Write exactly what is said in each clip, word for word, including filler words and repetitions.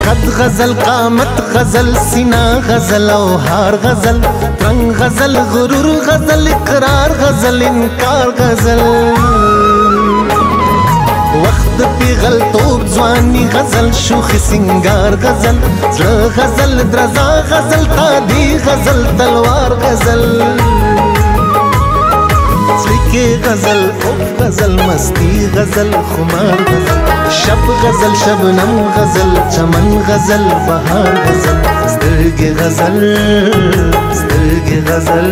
قد غزل قامت غزل سینا غزل او هار غزل رنگ غزل غرور غزل اقرار غزل انکار غزل وقت پیغل توب ځواني غزل شوخ سنگار غزل زړه غزل درزا غزل تادي غزل تلوار غزل زړه غزل اوف غزل مستی غزل خمار غزل شب غزل شبنم غزل چمن غزل بهار غزل سترګې غزل سترګې غزل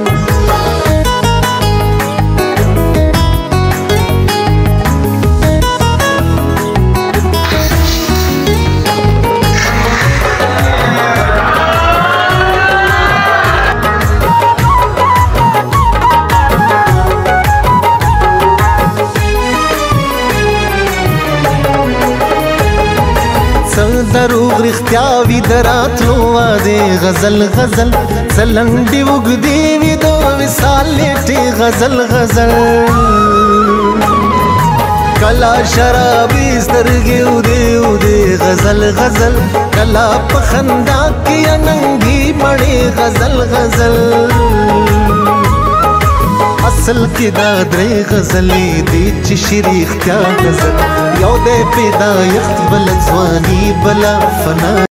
دروغ رښتیا وي د راتلو وعدې غزل غزل څه لنډې اوږدې وي د وصال لیټې غزل غزل کله شرابي سترګې اودې اودې غزل غزل کله په خندا کې اننګي مړې غزل غزل اصل کې دا درې غزلې دي چې شریختیا غزل یو دې پیدایښت بل ځواني بلا فنا